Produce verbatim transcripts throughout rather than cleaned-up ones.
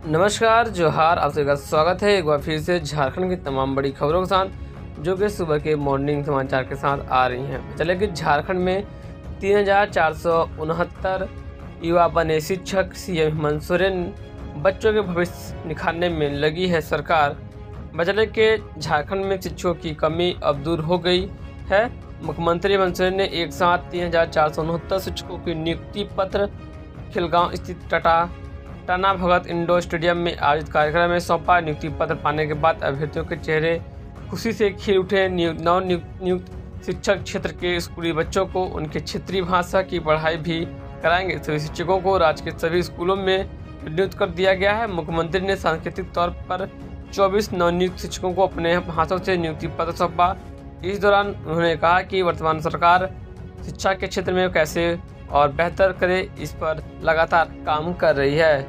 नमस्कार, जोहार। आप सभी का स्वागत है एक बार फिर से झारखंड की तमाम बड़ी खबरों के साथ, जो कि सुबह के मॉर्निंग समाचार के साथ आ रही हैं। चले कि झारखंड में तीन हजार चार सौ उनहत्तर युवा बने शिक्षक। सीएम हेमंत सोरेन बच्चों के भविष्य निखारने में लगी है सरकार। बचले के झारखंड में शिक्षकों की कमी अब दूर हो गई है। मुख्यमंत्री हेमंत सोरेन ने एक साथ तीन हजार चार सौ उनहत्तर शिक्षकों की नियुक्ति पत्र खिलगांव स्थित टाटा टाना भगत इंडोर स्टेडियम में आयोजित कार्यक्रम में सौंपा। नियुक्ति पत्र पाने के बाद अभ्यर्थियों के चेहरे खुशी से खिल उठे। नव नियुक्त शिक्षक क्षेत्र के स्कूली बच्चों को उनके क्षेत्रीय भाषा की पढ़ाई भी कराएंगे। सभी शिक्षकों को राज्य के सभी स्कूलों में नियुक्त कर दिया गया है। मुख्यमंत्री ने सांकेतिक तौर पर चौबीस नवनियुक्त शिक्षकों को अपने हाथों से नियुक्ति पत्र सौंपा। इस दौरान उन्होंने कहा कि वर्तमान सरकार शिक्षा के क्षेत्र में कैसे और बेहतर करे, इस पर लगातार काम कर रही है।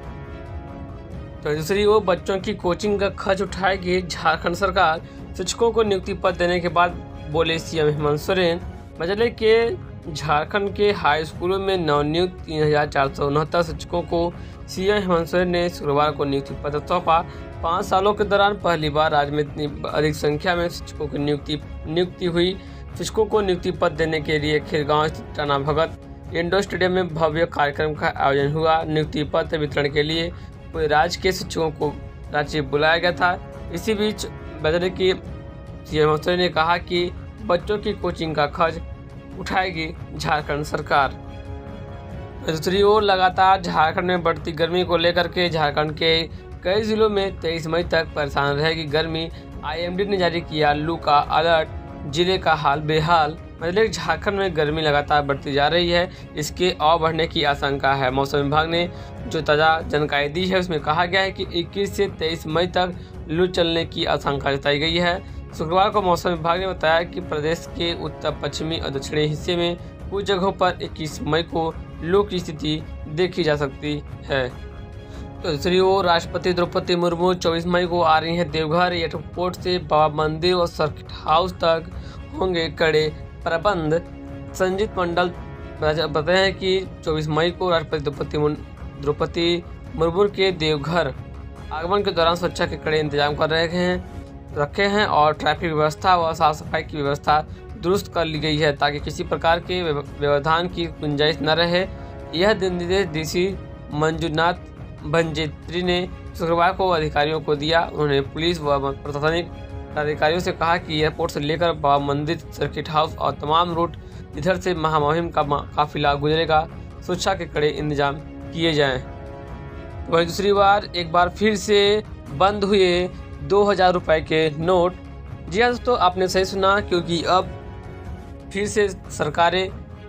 तो दूसरी ओर बच्चों की कोचिंग का खर्च उठाएगी झारखंड सरकार। शिक्षकों को नियुक्ति पत्र देने के बाद बोले सीएम हेमंत सोरेन। बजले के झारखंड के हाई स्कूलों में नवनियुक्त तीन हजार चार सौ उनहत्तर शिक्षकों को सीएम हेमंत सोरेन ने शुक्रवार को नियुक्ति पत्र सौंपा। पाँच सालों के दौरान पहली बार राज्य में इतनी अधिक संख्या में शिक्षकों की नियुक्ति नियुक्ति हुई। शिक्षकों को नियुक्ति पत्र देने के लिए खिलगांव स्थित टाना भगत इंडोर स्टेडियम में भव्य कार्यक्रम का आयोजन हुआ। नियुक्ति पत्र वितरण के लिए पूरे राज्य के शिक्षकों को रांची बुलाया गया था। इसी बीच बजट की सीएम हेमंत सोरेन ने कहा कि बच्चों की कोचिंग का खर्च उठाएगी झारखंड सरकार। दूसरी ओर लगातार झारखंड में बढ़ती गर्मी को लेकर के झारखंड के कई जिलों में तेईस मई तक परेशान रहेगी गर्मी। आईएमडी ने जारी किया लू का अलर्ट। जिले का हाल बेहाल। मतलब झारखंड में गर्मी लगातार बढ़ती जा रही है, इसके और बढ़ने की आशंका है। मौसम विभाग ने जो ताज़ा जानकारी दी है उसमें कहा गया है कि इक्कीस से तेईस मई तक लू चलने की आशंका जताई गई है। शुक्रवार को मौसम विभाग ने बताया कि प्रदेश के उत्तर पश्चिमी और दक्षिणी हिस्से में कुछ जगहों पर इक्कीस मई को लू की स्थिति देखी जा सकती है। तो दूसरी ओर राष्ट्रपति द्रौपदी मुर्मू चौबीस मई को आ रही हैं देवघर। एयरपोर्ट से बाबा मंदिर और सर्किट हाउस तक होंगे कड़े प्रबंध। संजीत मंडल बताते हैं कि चौबीस मई को राष्ट्रपति द्रौपदी द्रौपदी मुर्मू के देवघर आगमन के दौरान सुरक्षा के कड़े इंतजाम कर रहे हैं रखे हैं और ट्रैफिक व्यवस्था व साफ सफाई की व्यवस्था दुरुस्त कर ली गई है, ताकि किसी प्रकार के व्यवधान की गुंजाइश न रहे। यह निर्देश डीसी मंजुनाथ भंजेत्री ने शुक्रवार को अधिकारियों को दिया। उन्होंने पुलिस व प्रशासनिक अधिकारियों से कहा कि एयरपोर्ट से लेकर बाबा मंदिर, सर्किट हाउस और तमाम रूट जिधर से महामुहिम का काफिला गुजरेगा, सुरक्षा के कड़े इंतजाम किए जाएं। वहीं दूसरी बार एक बार फिर से बंद हुए दो हजार रुपए के नोट। जी हाँ दोस्तों, आपने सही सुना, क्योंकि अब फिर से सरकारें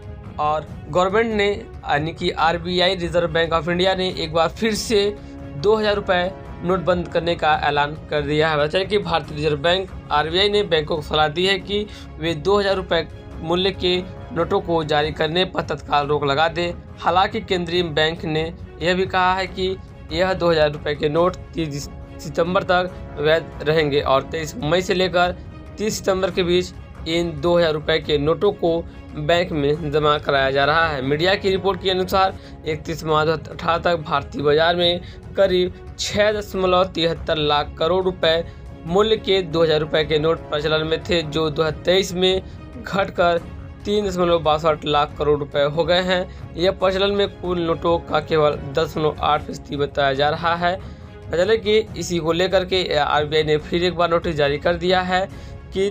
और गवर्नमेंट ने यानी कि RBI reserve bank of India ने एक बार फिर से दो हजार रुपये नोट बंद करने का ऐलान कर दिया है। बताया कि भारतीय रिजर्व बैंक आरबीआई ने बैंकों को सलाह दी है कि वे दो हजार रुपये मूल्य के नोटों को जारी करने पर तत्काल रोक लगा दे। हालांकि केंद्रीय बैंक ने यह भी कहा है कि यह दो हजार रुपये के नोट तीस सितंबर तक वैध रहेंगे और तेईस मई से लेकर तीस सितंबर के बीच इन दो हजार रुपये के नोटों को बैंक में जमा कराया जा रहा है। मीडिया की रिपोर्ट के अनुसार इकतीस मार्च अठारह तक भारतीय बाजार में करीब छः दशमलव तिहत्तर लाख करोड़ रुपए मूल्य के दो हजार रुपये के नोट प्रचलन में थे, जो दो हजार तेईस में घटकर तीन दशमलव बासठ लाख करोड़ रुपए हो गए हैं। यह प्रचलन में कुल नोटों का केवल दस दशमलव आठ फीसदी बताया जा रहा है। बता कि इसी को लेकर के आरबीआई ने फिर एक बार नोटिस जारी कर दिया है कि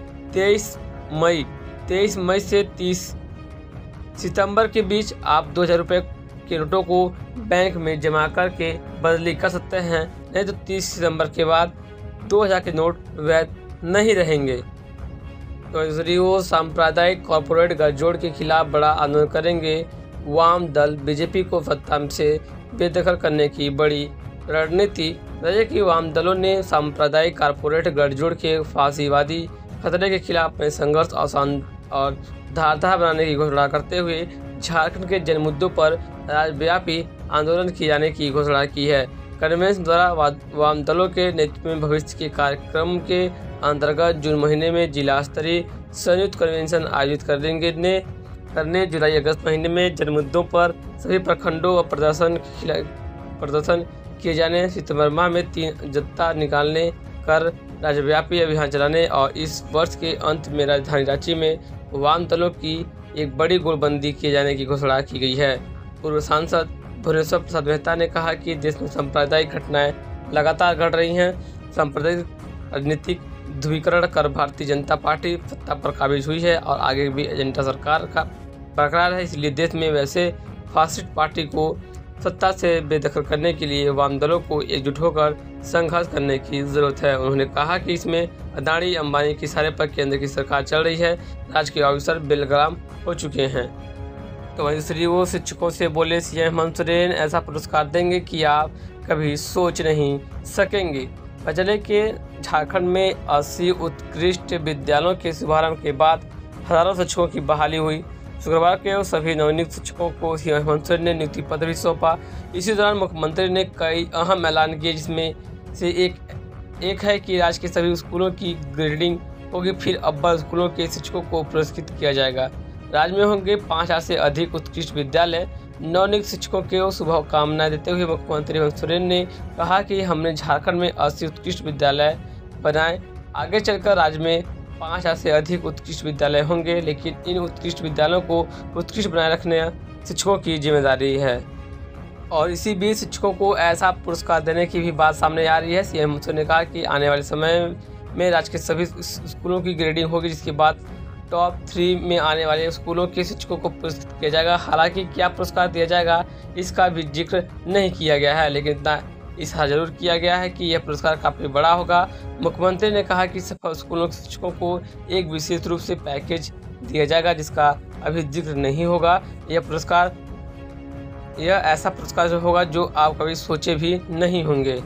तेईस मई तेईस मई से तीस सितंबर के बीच आप दो हजार रुपये के नोटों को बैंक में जमा करके बदली कर सकते हैं, नहीं तो तीस सितंबर के बाद दो हजार के नोट वैध नहीं रहेंगे। तो दूसरी ओर सांप्रदायिक कॉरपोरेट गठजोड़ के खिलाफ बड़ा आंदोलन करेंगे वाम दल। बीजेपी को सत्ता से बेदखल करने की बड़ी रणनीति। राज्य की वाम दलों ने सांप्रदायिक कॉरपोरेट गठजोड़ के फांसीवादी खतरे के खिलाफ अपने संघर्ष आसान और धारदार बनाने की घोषणा करते हुए झारखंड के जन मुद्दों पर राज्यव्यापी आंदोलन किए जाने की घोषणा की है। कन्वेंशन द्वारा वाम दलों के नेतृत्व में भविष्य के कार्यक्रम के अंतर्गत जून महीने में जिला स्तरीय संयुक्त कन्वेंशन आयोजित करेंगे करने जुलाई अगस्त महीने में जन मुद्दों पर सभी प्रखंडों व प्रदर्शन प्रदर्शन किए जाने, सितंबर माह में तीन जत्था निकालने, कर राज्यव्यापी अभियान चलाने और इस वर्ष के अंत में राजधानी रांची में वाम दलों की एक बड़ी गोलबंदी किए जाने की घोषणा की गई है। पूर्व सांसद भुवनेश्वर प्रसाद मेहता ने कहा कि देश में सांप्रदायिक घटनाएं लगातार घट रही हैं। सांप्रदायिक राजनीतिक ध्रुवीकरण कर भारतीय जनता पार्टी सत्ता पर काबिज हुई है और आगे भी एजेंडा सरकार का बरकरार है। इसलिए देश में वैसे फासिस्ट पार्टी को सत्ता से बेदखल करने के लिए वाम दलों को एकजुट होकर संघर्ष करने की जरूरत है। उन्होंने कहा कि इसमें अदानी अंबानी के इशारे पर केंद्र की सरकार चल रही है। राजकीय ऑफिसर बेलगाम हो चुके हैं। तो वहीं दूसरी वो शिक्षकों से बोले सीएम हेमंत सोरेन, ऐसा पुरस्कार देंगे कि आप कभी सोच नहीं सकेंगे। चले के झारखंड में अस्सी उत्कृष्ट विद्यालयों के शुभारंभ के बाद हजारों शिक्षकों की बहाली हुई। शुक्रवार को सभी नवनियुक्त शिक्षकों को सीएम हेमंत सोरेन ने नियुक्ति पत्र भी सौंपा। इसी दौरान मुख्यमंत्री ने कई अहम ऐलान किए, जिसमें से एक एक है कि राज्य के सभी स्कूलों की ग्रेडिंग होगी। फिर अव्वल स्कूलों के शिक्षकों को पुरस्कृत किया जाएगा। राज्य में होंगे पाँच हजार से अधिक उत्कृष्ट विद्यालय। नवनियुक्त शिक्षकों को शुभकामनाएं देते हुए मुख्यमंत्री हेमंत सोरेन ने कहा कि हमने झारखंड में अस्सी उत्कृष्ट विद्यालय बनाए। आगे चलकर राज्य में पाँच हजार से अधिक उत्कृष्ट विद्यालय होंगे, लेकिन इन उत्कृष्ट विद्यालयों को उत्कृष्ट बनाए रखने शिक्षकों की जिम्मेदारी है। और इसी बीच शिक्षकों को ऐसा पुरस्कार देने की भी बात सामने आ रही है। सीएम हेमंत सोरेन ने कहा कि आने वाले समय में राज्य के सभी स्कूलों की ग्रेडिंग होगी, जिसके बाद टॉप थ्री में आने वाले स्कूलों के शिक्षकों को पुरस्कृत किया जाएगा। हालांकि क्या पुरस्कार दिया जाएगा इसका भी जिक्र नहीं किया गया है, लेकिन इतना इशारा जरूर किया गया है कि यह पुरस्कार काफ़ी बड़ा होगा। मुख्यमंत्री ने कहा कि सफल स्कूलों के शिक्षकों को एक विशेष रूप से पैकेज दिया जाएगा, जिसका अभी जिक्र नहीं होगा। यह पुरस्कार यह ऐसा पुरस्कार जो होगा जो आप कभी सोचे भी नहीं होंगे।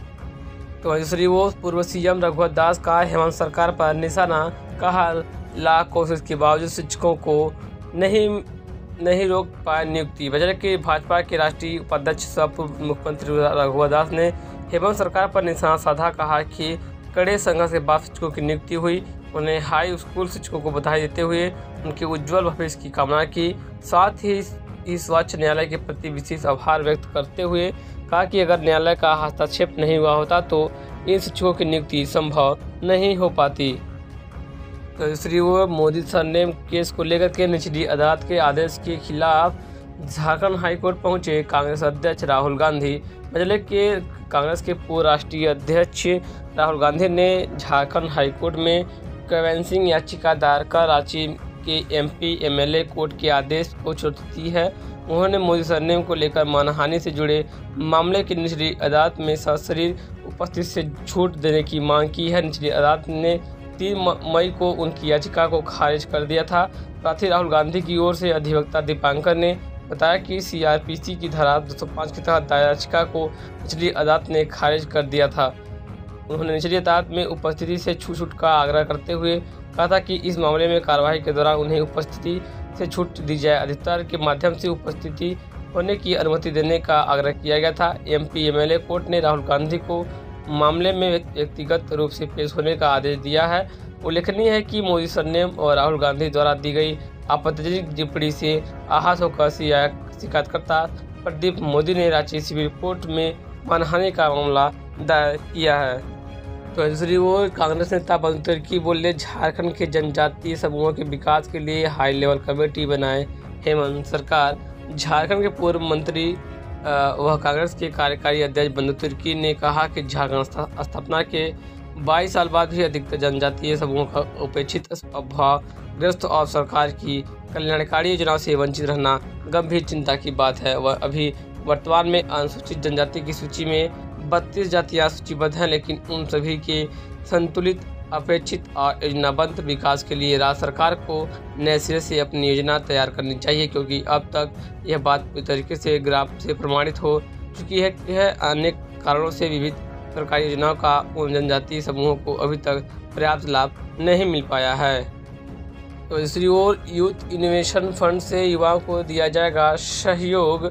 तो दूसरी वो पूर्व सीएम रघुवर दास का हेमंत सरकार पर निशाना, कहा लाख कोशिश के बावजूद शिक्षकों को नहीं नहीं रोक पाए नियुक्ति। वजह के भाजपा के राष्ट्रीय उपाध्यक्ष सह पूर्व मुख्यमंत्री रघुवर दास ने हेमंत सरकार पर निशाना साधा। कहा कि कड़े संघर्ष के बाद शिक्षकों की नियुक्ति हुई। उन्हें हाई स्कूल शिक्षकों को बधाई देते हुए उनके उज्जवल भविष्य की कामना की। साथ ही इस उच्च न्यायालय के प्रति विशेष आभार व्यक्त करते हुए कहा कि अगर न्यायालय का हस्तक्षेप नहीं हुआ होता तो इन शिक्षकों की नियुक्ति संभव नहीं हो पाती। तो दूसरी ओर मोदी सरनेम केस को लेकर के निचली अदालत के आदेश के खिलाफ झारखंड हाईकोर्ट पहुंचे कांग्रेस अध्यक्ष राहुल गांधी। मजले के कांग्रेस के पूर्व राष्ट्रीय अध्यक्ष राहुल गांधी ने झारखंड हाईकोर्ट में कवेंसिंग याचिका दायर कर रांची के एमपी एमएलए कोर्ट के आदेश को चुनौती दी है। उन्होंने मोदी सरनेम को लेकर मानहानि से जुड़े मामले की निचली अदालत में सशरीर उपस्थिति से छूट देने की मांग की है। निचली अदालत ने तीन मई को उनकी याचिका को खारिज कर दिया था। साथ ही राहुल गांधी की ओर से अधिवक्ता दीपांकर ने बताया कि सीआरपीसी की धारा दो सौ पाँच के तहत दायर याचिका को निचली अदालत ने खारिज कर दिया था। उन्होंने निचली अदालत में उपस्थिति से छूट का आग्रह करते हुए कहा था कि इस मामले में कार्रवाई के दौरान उन्हें उपस्थिति से छूट दी जाए। अधिवक्ता के माध्यम से उपस्थिति होने की अनुमति देने का आग्रह किया गया था। एमपी एमएलए कोर्ट ने राहुल गांधी को मामले में व्यक्तिगत रूप से पेश होने का आदेश दिया है। उल्लेखनीय है कि मोदी सरनेम और राहुल गांधी द्वारा दी गई आपत्तिजनक टिप्पणी से आहत होकर शिकायतकर्ता प्रदीप मोदी ने रांची सिविल कोर्ट में मानहानि का मामला दायर किया है। तो दूसरी ओर कांग्रेस नेता बंधु तिर्की बोले झारखंड के जनजातीय समूहों के विकास के लिए हाई लेवल कमेटी बनाए हेमंत सरकार। झारखंड के पूर्व मंत्री वह कांग्रेस के कार्यकारी अध्यक्ष बंधु तिर्की ने कहा कि झारखंड स्थापना के बाईस साल बाद भी अधिकतर जनजातीय समूहों का उपेक्षित अभावग्रस्त और सरकार की कल्याणकारी योजनाओं से वंचित रहना गंभीर चिंता की बात है। वह अभी वर्तमान में अनुसूचित जनजाति की सूची में बत्तीस जातियां सूचीबद्ध हैं, लेकिन उन सभी के संतुलित अपेक्षित और योजनाबद्ध विकास के लिए राज्य सरकार को नए सिरे से अपनी योजना तैयार करनी चाहिए, क्योंकि अब तक यह बात पूरी तरीके से ग्राफ से प्रमाणित हो चुकी है कि अनेक कारणों से विविध सरकारी योजनाओं का उन जनजातीय समूहों को अभी तक पर्याप्त लाभ नहीं मिल पाया है। तो दूसरी ओर यूथ इनोवेशन फंड से युवाओं को दिया जाएगा सहयोग।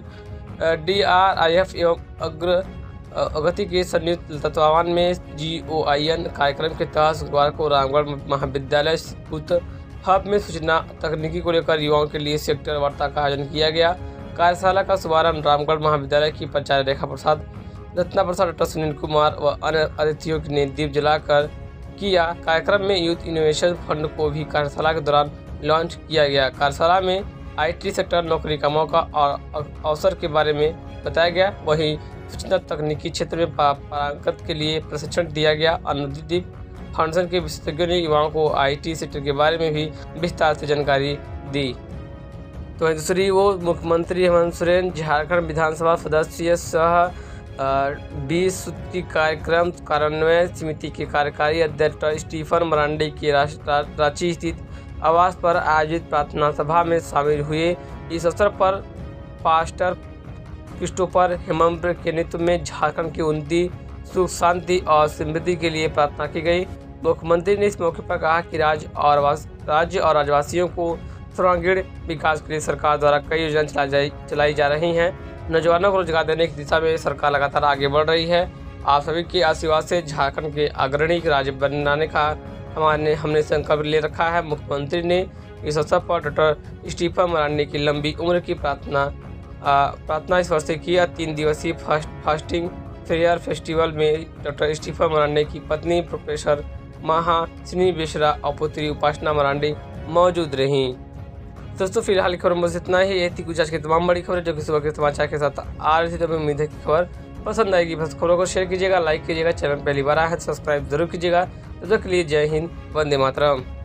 डीआरआईएफ एवं अग्र अगति के संयुक्त तत्वावधान में जीओआईएन कार्यक्रम के तहत शुक्रवार को रामगढ़ महाविद्यालय स्थित हब में सूचना तकनीकी को लेकर युवाओं के लिए सेक्टर वार्ता का आयोजन किया गया। कार्यशाला का शुभारंभ रामगढ़ महाविद्यालय की प्राचार्य रेखा प्रसाद, रत्ना प्रसाद, डॉक्टर सुनील कुमार व अन्य अतिथियों ने दीप जलाकर किया। कार्यक्रम में यूथ इनोवेशन फंड को भी कार्यशाला के दौरान लॉन्च किया गया। कार्यशाला में आईटी सेक्टर, नौकरी का मौका और अवसर के बारे में बताया गया। वहीं सूचना तकनीकी क्षेत्र में पारंगत के लिए प्रशिक्षण दिया गया। अनुदीप फाउंडेशन के विशेषज्ञों ने युवाओं को आईटी सेक्टर के बारे में भी विस्तार से जानकारी दी। तो दूसरी वो मुख्यमंत्री हेमंत सोरेन झारखंड विधानसभा सदस्य सह बीस सूत्री कार्यक्रम कार्यान्वयन समिति के कार्यकारी अध्यक्ष डॉक्टर स्टीफन मरांडी की रांची स्थित आवास पर आयोजित प्रार्थना सभा में शामिल हुए। इस अवसर पर पास्टर क्रिस्टोफर हेम्ब्रे के नेतृत्व में झारखंड की उन्नति, सुख, शांति और समृद्धि के लिए प्रार्थना की गई। मुख्यमंत्री ने इस मौके पर कहा कि राज्य और राज्य और राज्यवासियों को सर्वांगीण विकास के लिए सरकार द्वारा कई योजनाएं चलाई जा रही हैं। नौजवानों को रोजगार देने की दिशा में सरकार लगातार आगे बढ़ रही है। आप सभी के आशीर्वाद से झारखंड के अग्रणी राज्य बनाने का हमारे हमने संकल्प ले रखा है। मुख्यमंत्री ने इस अवसर पर डॉक्टर स्टीफन मरांडी की लंबी उम्र की प्रार्थना प्रार्थना इस वर्ष से किया। तीन दिवसीय फास्ट फास्टिंग फेयर फेस्टिवल में डॉक्टर स्टीफन मरांडी की पत्नी प्रोफेसर महासिनी बेसरा और पुत्री उपासना मरांडी मौजूद रहीं। दोस्तों फिलहाल खबर में बस इतना ही। ये थी गुजरात की तमाम बड़ी खबरें जो कि सुबह के समाचार के साथ आ रही थी। तो उम्मीद है कि खबर पसंद आएगी। बस खबरों को शेयर कीजिएगा, लाइक कीजिएगा, चैनल पहली बार आया है तो सब्सक्राइब जरूर कीजिएगा। तब तक के लिए जय हिंद, वंदे मातरम।